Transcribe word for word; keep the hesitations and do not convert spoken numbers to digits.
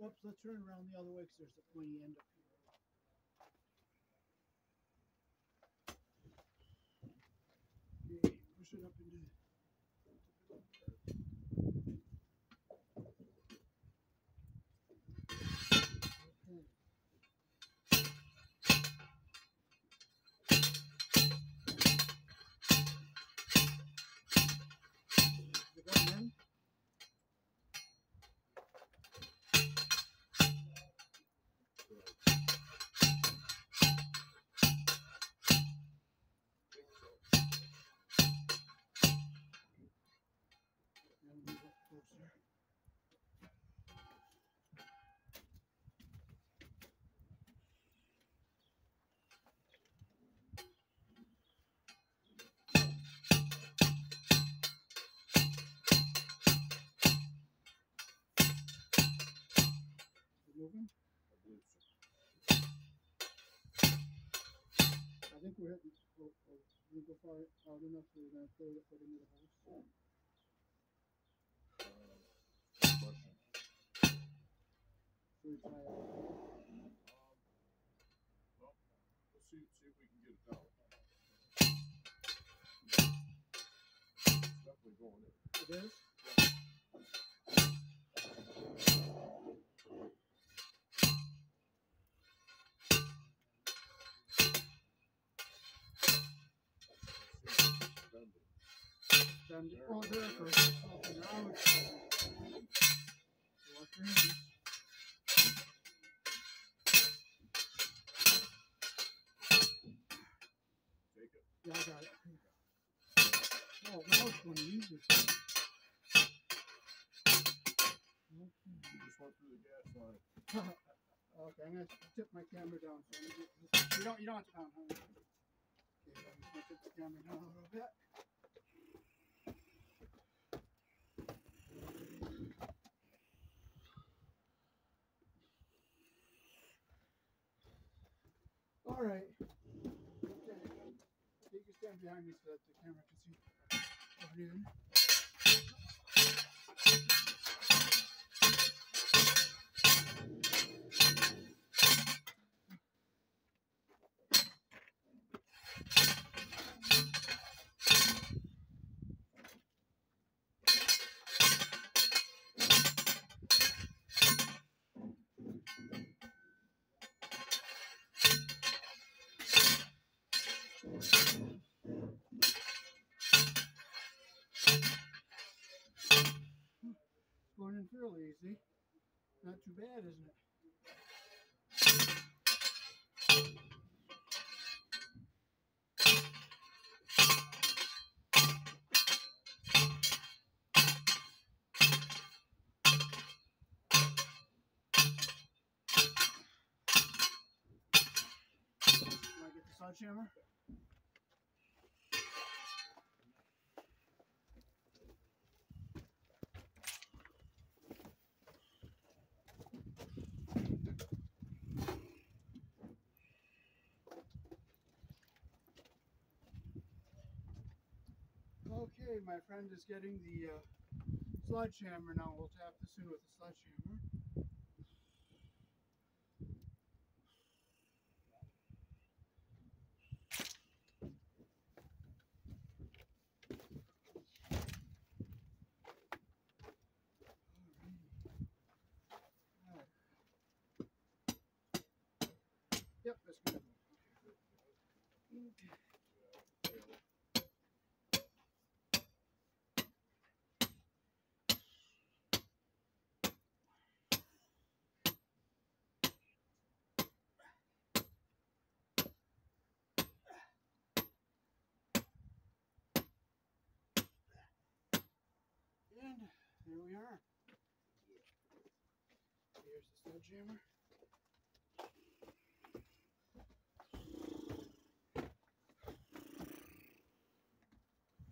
Oops, let's turn around the other way because there's a pointy end up here. Okay, push it up into the okay. Is it going in? And move up closer. Moving? I believe so. I think we're hitting, oh, oh, we go far out enough so we're going to throw the foot into the hose. Uh, question. So we try it. Um, well, let's see, see if we can get it down. It's definitely going in. It is? Bend it. Oh, there it goes. Okay, now it's open. Watch your hands. Take it. Yeah, I got it. Oh, now it's going to use it. Okay. You just went through the gas line. Okay, I'm going to tip my camera down. So I'm gonna get, you, don't, you don't have to pound, huh? Okay, I'm just going to tip the camera down a little bit. All right. Okay. You can stand behind me so that the camera can see what we're doing. Going in fairly easy. Not too bad, isn't it? Want to get the sledgehammer? Okay, my friend is getting the uh, sledgehammer now. We'll tap this in with the sledgehammer. Yep, that's good. Okay. And there we are. Here's the sledgehammer.